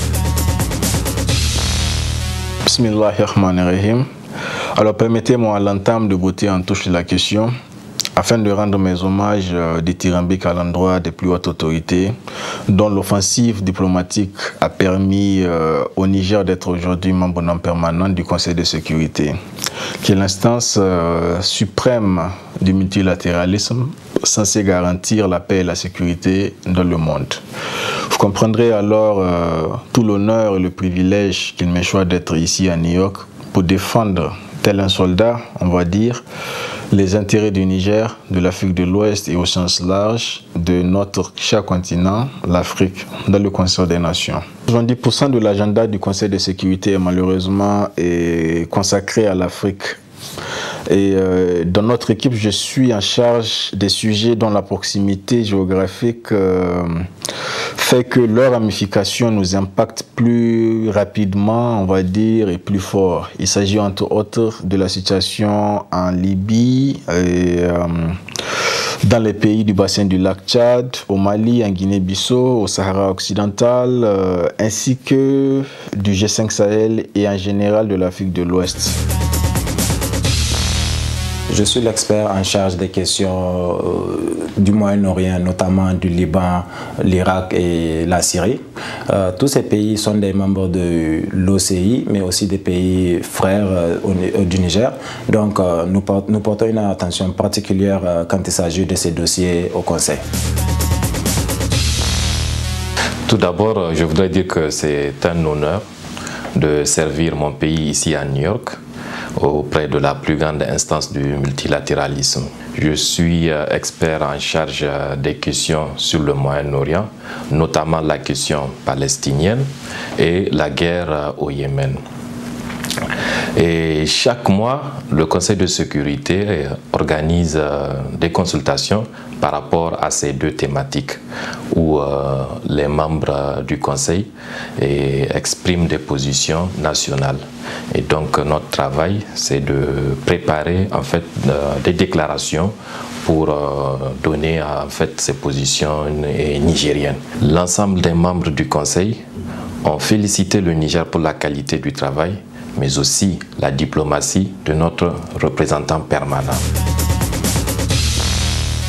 Bismillahirrahmanirrahim. Alors permettez-moi à l'entame de botter en touche de la question afin de rendre mes hommages dithyrambiques à l'endroit des plus hautes autorités dont l'offensive diplomatique a permis euh, au Niger d'être aujourd'hui membre non permanent du Conseil de sécurité, qui est l'instance euh, suprême du multilatéralisme censée garantir la paix et la sécurité dans le monde. Vous comprendrez alors euh, tout l'honneur et le privilège qu'il me choisit d'être ici à New York pour défendre, tel un soldat, on va dire, les intérêts du Niger, de l'Afrique de l'Ouest et au sens large de notre cher continent, l'Afrique, dans le concert des nations. soixante-dix pour cent de l'agenda du Conseil de sécurité, malheureusement, est consacré à l'Afrique. Et euh, dans notre équipe, je suis en charge des sujets dont la proximité géographique euh, fait que leur ramification nous impacte plus rapidement, on va dire, et plus fort. Il s'agit entre autres de la situation en Libye, et, euh, dans les pays du bassin du lac Tchad, au Mali, en Guinée-Bissau, au Sahara occidental, euh, ainsi que du G cinq Sahel et en général de l'Afrique de l'Ouest. Je suis l'expert en charge des questions euh, du Moyen-Orient, notamment du Liban, l'Irak et la Syrie. Euh, tous ces pays sont des membres de l'O C I, mais aussi des pays frères euh, au, du Niger. Donc euh, nous, port nous portons une attention particulière euh, quand il s'agit de ces dossiers au Conseil. Tout d'abord, je voudrais dire que c'est un honneur de servir mon pays ici à New York, auprès de la plus grande instance du multilatéralisme. Je suis expert en charge des questions sur le Moyen-Orient, notamment la question palestinienne et la guerre au Yémen. Et chaque mois, le Conseil de sécurité organise des consultations par rapport à ces deux thématiques où euh, les membres du Conseil expriment des positions nationales. Et donc notre travail, c'est de préparer en fait euh, des déclarations pour euh, donner en fait ces positions nigériennes. L'ensemble des membres du Conseil ont félicité le Niger pour la qualité du travail, mais aussi la diplomatie de notre représentant permanent.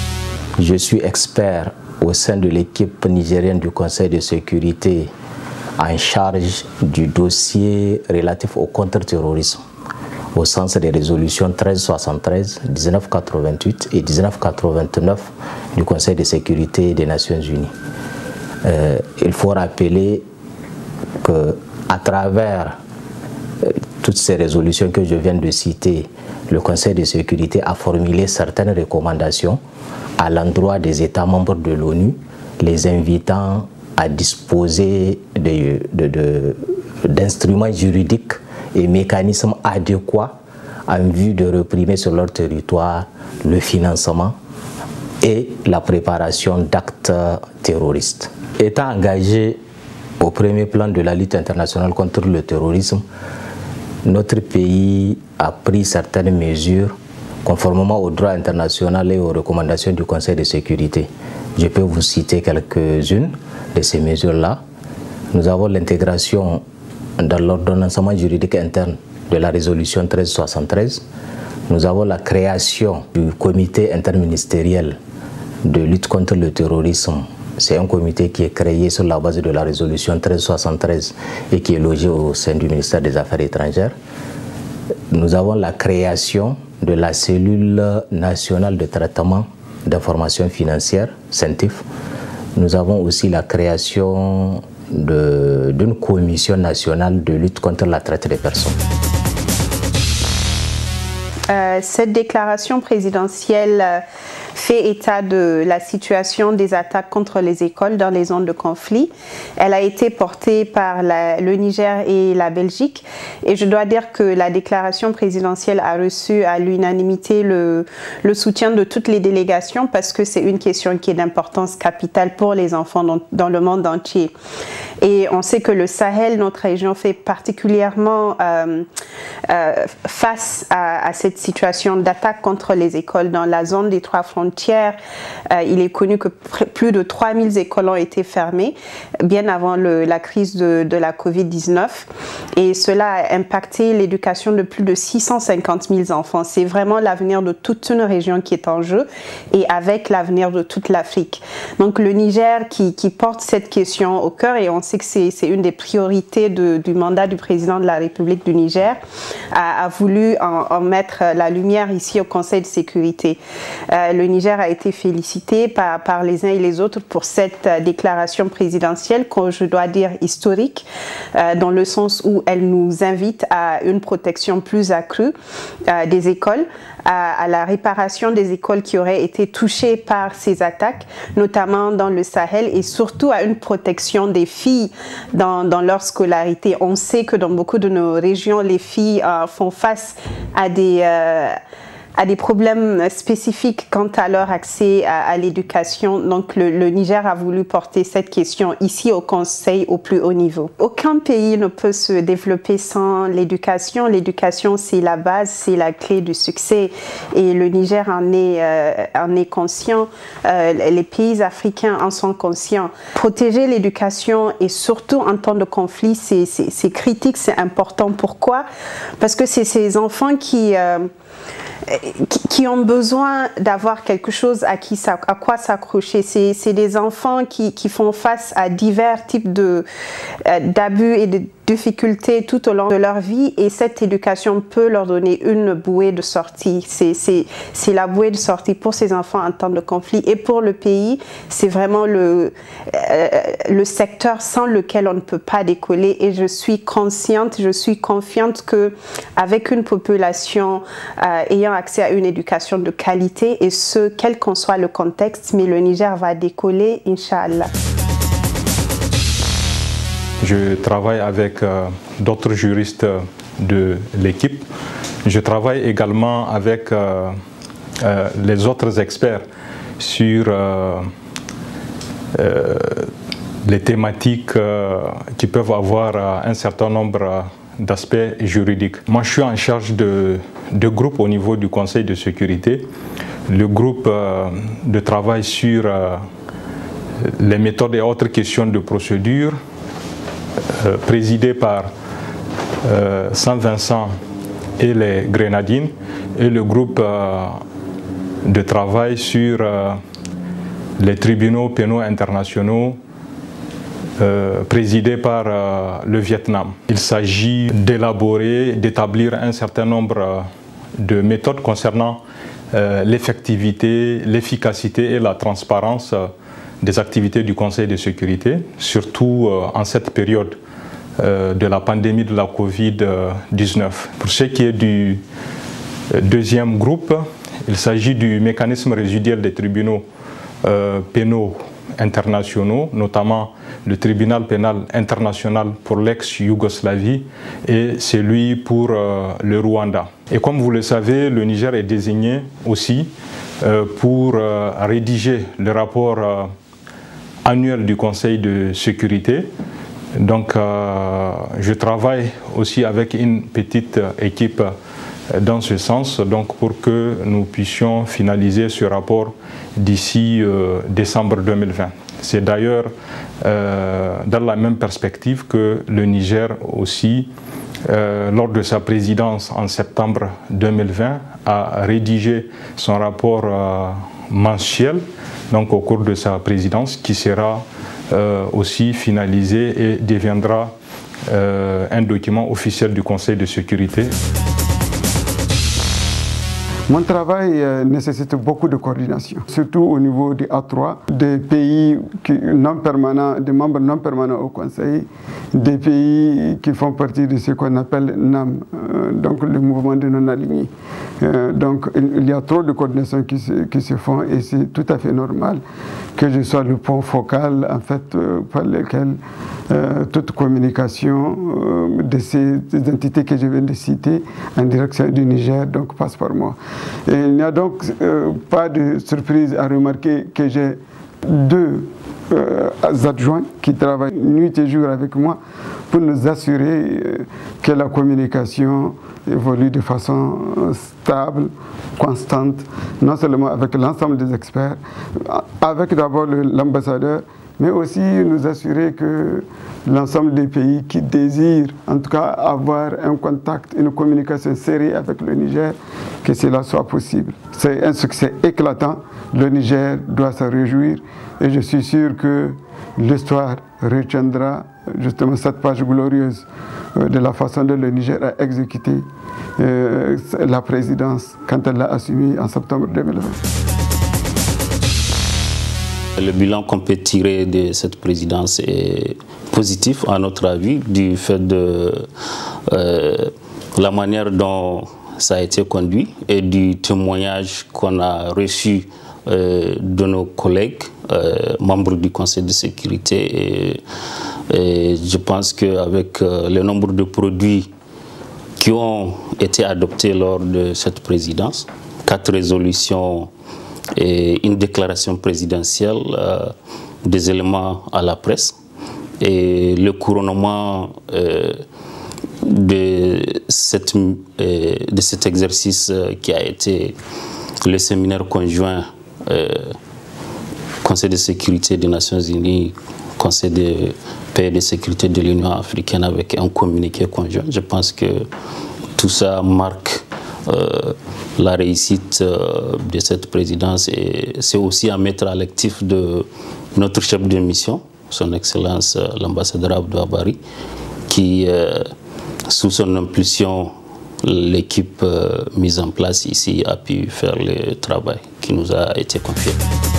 Je suis expert au sein de l'équipe nigérienne du Conseil de sécurité en charge du dossier relatif au contre-terrorisme, au sens des résolutions treize soixante-treize, dix-neuf quatre-vingt-huit et dix-neuf quatre-vingt-neuf du Conseil de sécurité des Nations Unies. Euh, il faut rappeler qu'à travers euh, toutes ces résolutions que je viens de citer, le Conseil de sécurité a formulé certaines recommandations à l'endroit des États membres de l'ONU, les invitant à disposer d'instruments de, de, de, juridiques et mécanismes adéquats en vue de réprimer sur leur territoire le financement et la préparation d'actes terroristes. Étant engagé au premier plan de la lutte internationale contre le terrorisme, notre pays a pris certaines mesures conformément au droit international et aux recommandations du Conseil de sécurité. Je peux vous citer quelques-unes de ces mesures-là. Nous avons l'intégration dans l'ordonnancement juridique interne de la résolution treize soixante-treize. Nous avons la création du comité interministériel de lutte contre le terrorisme. C'est un comité qui est créé sur la base de la résolution treize soixante-treize et qui est logé au sein du ministère des Affaires étrangères. Nous avons la création de la cellule nationale de traitement d'informations financières, CENTIF. Nous avons aussi la création d'une commission nationale de lutte contre la traite des personnes. Euh, cette déclaration présidentielle euh, fait état de la situation des attaques contre les écoles dans les zones de conflit. Elle a été portée par la, le Niger et la Belgique. Et je dois dire que la déclaration présidentielle a reçu à l'unanimité le, le soutien de toutes les délégations parce que c'est une question qui est d'importance capitale pour les enfants dans, dans le monde entier. Et on sait que le Sahel, notre région, fait particulièrement euh, euh, face à, à cette situation d'attaque contre les écoles dans la zone des trois frontières. Euh, il est connu que plus de trois mille écoles ont été fermées bien avant le, la crise de, de la COVID dix-neuf. Et cela a impacté l'éducation de plus de six cent cinquante mille enfants. C'est vraiment l'avenir de toute une région qui est en jeu et avec l'avenir de toute l'Afrique. Donc le Niger qui, qui porte cette question au cœur, et on sait que c'est une des priorités de, du mandat du président de la République du Niger, a, a voulu en, en mettre la lumière ici au Conseil de sécurité. Euh, le Niger a été félicité par, par les uns et les autres pour cette euh, déclaration présidentielle, que je dois dire historique, euh, dans le sens où elle nous invite à une protection plus accrue euh, des écoles, à, à la réparation des écoles qui auraient été touchées par ces attaques, notamment dans le Sahel, et surtout à une protection des filles dans, dans leur scolarité. On sait que dans beaucoup de nos régions, les filles euh, font face à des... Euh, à des problèmes spécifiques quant à leur accès à, à l'éducation. Donc le, le Niger a voulu porter cette question ici au Conseil au plus haut niveau. Aucun pays ne peut se développer sans l'éducation. L'éducation, c'est la base, c'est la clé du succès. Et le Niger en est, euh, en est conscient. Euh, les pays africains en sont conscients. Protéger l'éducation, et surtout en temps de conflit, c'est critique, c'est important. Pourquoi? Parce que c'est ces enfants qui... Euh, qui ont besoin d'avoir quelque chose à, qui, à quoi s'accrocher. C'est des enfants qui, qui font face à divers types de, euh, d'abus et de difficultés tout au long de leur vie, et cette éducation peut leur donner une bouée de sortie. C'est la bouée de sortie pour ces enfants en temps de conflit, et pour le pays, c'est vraiment le, euh, le secteur sans lequel on ne peut pas décoller. Et je suis consciente, je suis confiante que avec une population euh, ayant accès à une éducation de qualité, et ce, quel qu'en soit le contexte, mais le Niger va décoller, Inch'Allah. Je travaille avec euh, d'autres juristes de l'équipe. Je travaille également avec euh, euh, les autres experts sur euh, euh, les thématiques euh, qui peuvent avoir euh, un certain nombre d'aspects juridiques. Moi, je suis en charge de, de groupes au niveau du Conseil de sécurité. Le groupe euh, de travail sur euh, les méthodes et autres questions de procédure, Euh, présidé par euh, Saint-Vincent et les Grenadines, et le groupe euh, de travail sur euh, les tribunaux pénaux internationaux, euh, présidé par euh, le Vietnam. Il s'agit d'élaborer, d'établir un certain nombre euh, de méthodes concernant euh, l'effectivité, l'efficacité et la transparence euh, des activités du Conseil de sécurité, surtout euh, en cette période euh, de la pandémie de la Covid dix-neuf. Pour ce qui est du euh, deuxième groupe, il s'agit du mécanisme résiduel des tribunaux euh, pénaux internationaux, notamment le tribunal pénal international pour l'ex-Yougoslavie et celui pour euh, le Rwanda. Et comme vous le savez, le Niger est désigné aussi euh, pour euh, rédiger le rapport euh, annuel du Conseil de sécurité. Donc euh, je travaille aussi avec une petite équipe dans ce sens, donc pour que nous puissions finaliser ce rapport d'ici euh, décembre deux mille vingt. C'est d'ailleurs euh, dans la même perspective que le Niger aussi, euh, lors de sa présidence en septembre deux mille vingt, a rédigé son rapport euh, mensuel, donc au cours de sa présidence, qui sera euh, aussi finalisé et deviendra euh, un document officiel du Conseil de sécurité. Mon travail euh, nécessite beaucoup de coordination, surtout au niveau des A trois, des pays qui, non permanents, des membres non permanents au Conseil, des pays qui font partie de ce qu'on appelle N A M, euh, donc le mouvement de non-alignés. Euh, donc il y a trop de coordination qui se, qui se font et c'est tout à fait normal que je sois le point focal en fait, euh, par lequel euh, toute communication euh, de ces des entités que je viens de citer en direction du Niger donc, passe par moi. Et il n'y a donc euh, pas de surprise à remarquer que j'ai deux euh, adjoints qui travaillent nuit et jour avec moi pour nous assurer euh, que la communication évolue de façon stable, constante, non seulement avec l'ensemble des experts, avec d'abord l'ambassadeur, mais aussi nous assurer que l'ensemble des pays qui désirent en tout cas avoir un contact, une communication sérieuse avec le Niger, que cela soit possible. C'est un succès éclatant, le Niger doit se réjouir et je suis sûr que l'histoire retiendra justement cette page glorieuse de la façon dont le Niger a exécuté euh, la présidence quand elle l'a assumée en septembre deux mille vingt. Le bilan qu'on peut tirer de cette présidence est positif à notre avis du fait de euh, la manière dont ça a été conduit et du témoignage qu'on a reçu euh, de nos collègues euh, membres du Conseil de sécurité. Et, et je pense qu'avec euh, le nombre de produits qui ont été adoptés lors de cette présidence, quatre résolutions et une déclaration présidentielle, euh, des éléments à la presse et le couronnement euh, de, cette, euh, de cet exercice euh, qui a été le séminaire conjoint euh, Conseil de sécurité des Nations Unies, Conseil de paix et de sécurité de l'Union africaine avec un communiqué conjoint. Je pense que tout ça marque euh, la réussite euh, de cette présidence et c'est aussi à mettre à l'actif de notre chef de mission, son Excellence euh, l'ambassadeur Abdou Abari, qui, euh, sous son impulsion, l'équipe euh, mise en place ici a pu faire le travail qui nous a été confié.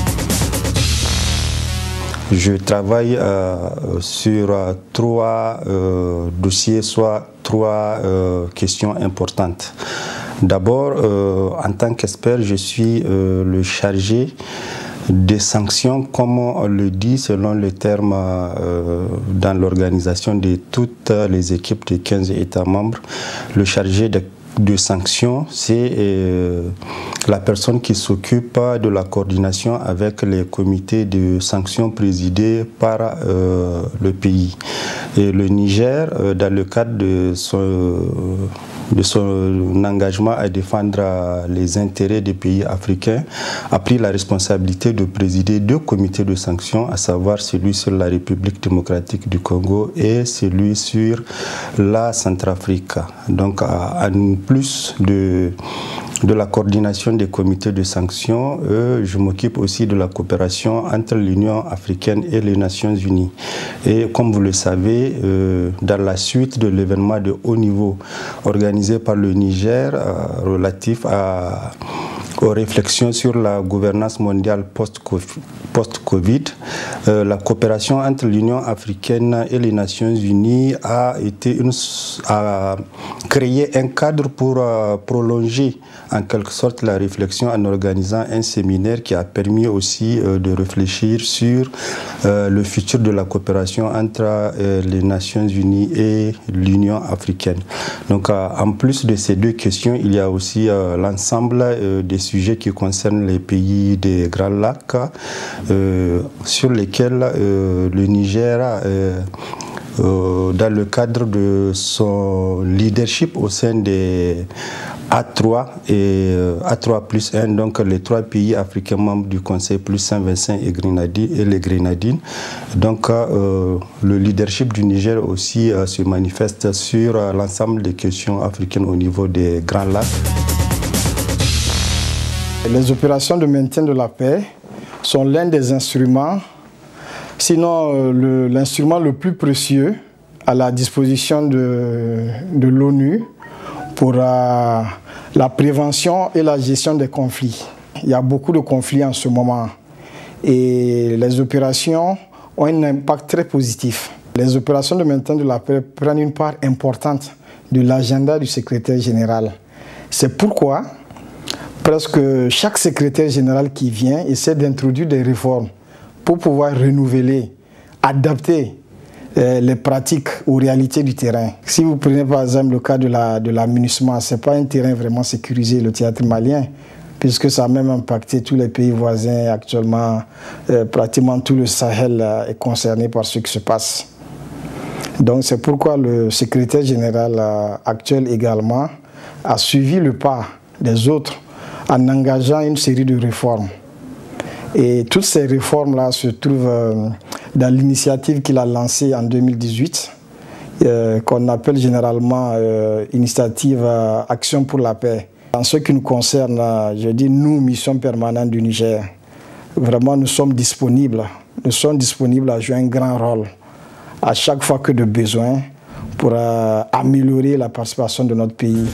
Je travaille euh, sur euh, trois euh, dossiers, soit trois euh, questions importantes. D'abord, euh, en tant qu'expert, je suis euh, le chargé des sanctions, comme on le dit selon les termes euh, dans l'organisation de toutes les équipes de quinze États membres. Le chargé de de sanctions, c'est euh, la personne qui s'occupe de la coordination avec les comités de sanctions présidés par euh, le pays. Et le Niger, euh, dans le cadre de son, euh, de son engagement à défendre euh, les intérêts des pays africains, a pris la responsabilité de présider deux comités de sanctions, à savoir celui sur la République démocratique du Congo et celui sur la Centrafrique. Donc, à, à plus de de la coordination des comités de sanctions. Euh, je m'occupe aussi de la coopération entre l'Union africaine et les Nations unies. Et comme vous le savez, euh, dans la suite de l'événement de haut niveau organisé par le Niger euh, relatif à aux réflexions sur la gouvernance mondiale post-Covid, euh, la coopération entre l'Union africaine et les Nations unies a, été une, a créé un cadre pour euh, prolonger en quelque sorte la réflexion en organisant un séminaire qui a permis aussi euh, de réfléchir sur euh, le futur de la coopération entre euh, les Nations unies et l'Union africaine. Donc euh, en plus de ces deux questions, il y a aussi euh, l'ensemble euh, des sujets qui concernent les pays des Grands Lacs, euh, sur lesquels euh, le Niger, euh, euh, dans le cadre de son leadership au sein des A trois et euh, A trois plus un, donc les trois pays africains membres du Conseil plus Saint-Vincent et, et les Grenadines. Donc euh, le leadership du Niger aussi euh, se manifeste sur euh, l'ensemble des questions africaines au niveau des Grands Lacs. Les opérations de maintien de la paix sont l'un des instruments, sinon euh, l'instrument le, le plus précieux à la disposition de, de l'ONU pour euh, la prévention et la gestion des conflits. Il y a beaucoup de conflits en ce moment et les opérations ont un impact très positif. Les opérations de maintien de la paix prennent une part importante de l'agenda du secrétaire général. C'est pourquoi presque chaque secrétaire général qui vient essaie d'introduire des réformes pour pouvoir renouveler, adapter euh, les pratiques aux réalités du terrain. Si vous prenez par exemple le cas de la, de l'aménagement, ce n'est pas un terrain vraiment sécurisé, le théâtre malien, puisque ça a même impacté tous les pays voisins actuellement. Euh, pratiquement tout le Sahel euh, est concerné par ce qui se passe. Donc c'est pourquoi le secrétaire général euh, actuel également a suivi le pas des autres en engageant une série de réformes. Et toutes ces réformes-là se trouvent euh, dans l'initiative qu'il a lancée en deux mille dix-huit, euh, qu'on appelle généralement euh, Initiative euh, Action pour la paix. En ce qui nous concerne, euh, je dis nous, Mission permanente du Niger, vraiment nous sommes disponibles, nous sommes disponibles à jouer un grand rôle à chaque fois que de besoin pour euh, améliorer la participation de notre pays.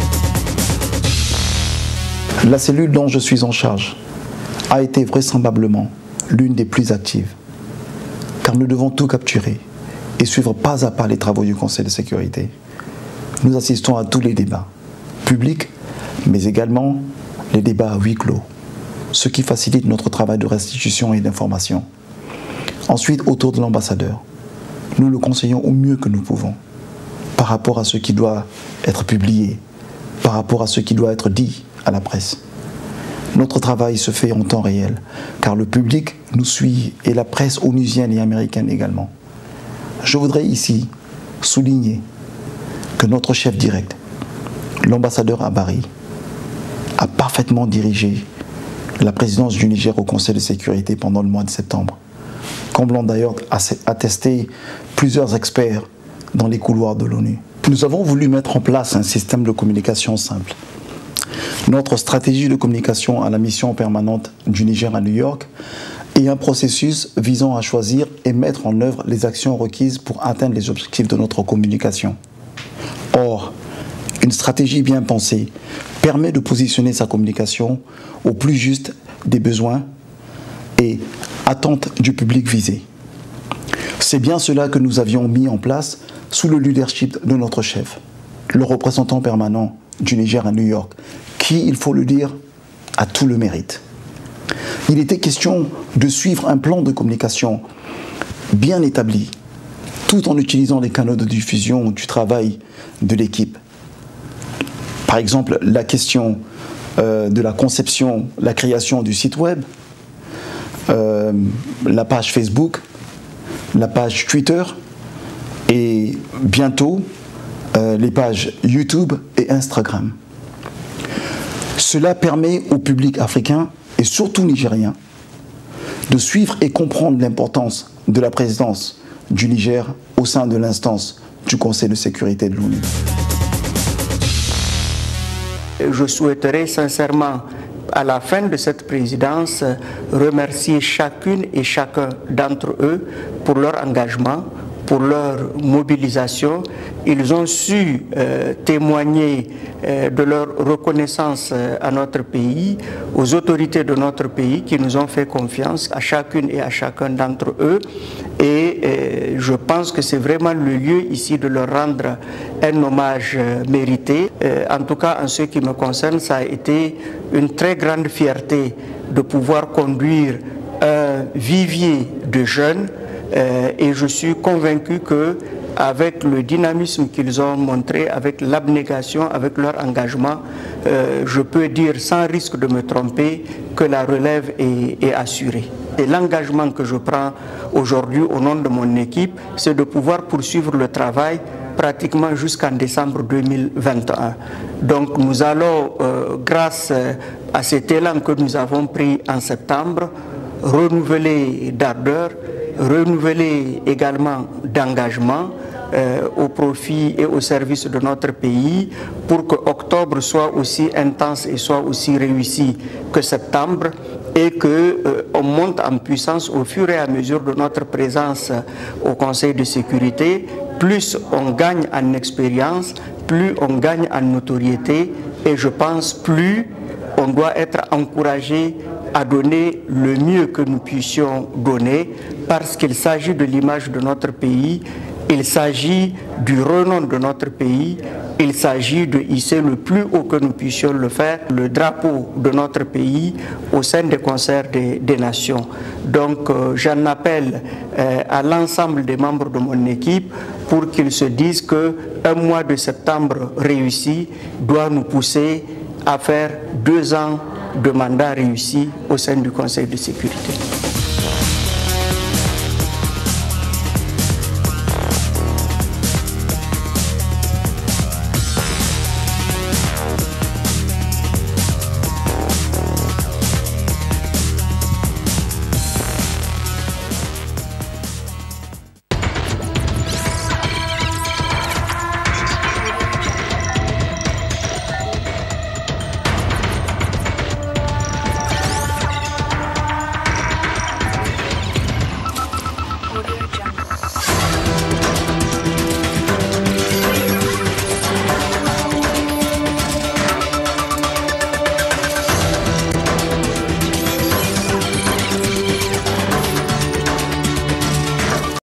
La cellule dont je suis en charge a été vraisemblablement l'une des plus actives, car nous devons tout capturer et suivre pas à pas les travaux du Conseil de sécurité. Nous assistons à tous les débats, publics, mais également les débats à huis clos, ce qui facilite notre travail de restitution et d'information. Ensuite, autour de l'ambassadeur, nous le conseillons au mieux que nous pouvons, par rapport à ce qui doit être publié, par rapport à ce qui doit être dit à la presse. Notre travail se fait en temps réel, car le public nous suit et la presse onusienne et américaine également. Je voudrais ici souligner que notre chef direct, l'ambassadeur Abari, a parfaitement dirigé la présidence du Niger au Conseil de sécurité pendant le mois de septembre, comme l'ont d'ailleurs attesté plusieurs experts dans les couloirs de l'ONU. Nous avons voulu mettre en place un système de communication simple. Notre stratégie de communication à la mission permanente du Niger à New York est un processus visant à choisir et mettre en œuvre les actions requises pour atteindre les objectifs de notre communication. Or, une stratégie bien pensée permet de positionner sa communication au plus juste des besoins et attentes du public visé. C'est bien cela que nous avions mis en place sous le leadership de notre chef, le représentant permanent du Niger à New York, qui, il faut le dire, a tout le mérite. Il était question de suivre un plan de communication bien établi, tout en utilisant les canaux de diffusion du travail de l'équipe. Par exemple, la question euh, de la conception, la création du site web, euh, la page Facebook, la page Twitter et bientôt euh, les pages YouTube et Instagram. Cela permet au public africain et surtout nigérien de suivre et comprendre l'importance de la présidence du Niger au sein de l'instance du Conseil de sécurité de l'ONU. Je souhaiterais sincèrement, à la fin de cette présidence, remercier chacune et chacun d'entre eux pour leur engagement, pour leur mobilisation. Ils ont su euh, témoigner euh, de leur reconnaissance euh, à notre pays, aux autorités de notre pays qui nous ont fait confiance, à chacune et à chacun d'entre eux. Et euh, je pense que c'est vraiment le lieu ici de leur rendre un hommage euh, mérité. Euh, en tout cas, en ce qui me concerne, ça a été une très grande fierté de pouvoir conduire un vivier de jeunes. Euh, et je suis convaincu que avec le dynamisme qu'ils ont montré, avec l'abnégation, avec leur engagement, euh, je peux dire sans risque de me tromper que la relève est, est assurée. Et l'engagement que je prends aujourd'hui au nom de mon équipe, c'est de pouvoir poursuivre le travail pratiquement jusqu'en décembre deux mille vingt et un. Donc nous allons, euh, grâce à cet élan que nous avons pris en septembre, renouveler d'ardeur, renouveler également d'engagement euh, au profit et au service de notre pays pour que octobre soit aussi intense et soit aussi réussi que septembre et qu'on euh, monte en puissance au fur et à mesure de notre présence au Conseil de sécurité. Plus on gagne en expérience, plus on gagne en notoriété et je pense plus on doit être encouragé à donner le mieux que nous puissions donner parce qu'il s'agit de l'image de notre pays, il s'agit du renom de notre pays, il s'agit de hisser le plus haut que nous puissions le faire, le drapeau de notre pays au sein des concerts des, des nations. Donc euh, j'en appelle euh, à l'ensemble des membres de mon équipe pour qu'ils se disent qu'un mois de septembre réussi doit nous pousser à faire deux ans de mandat réussi au sein du Conseil de sécurité.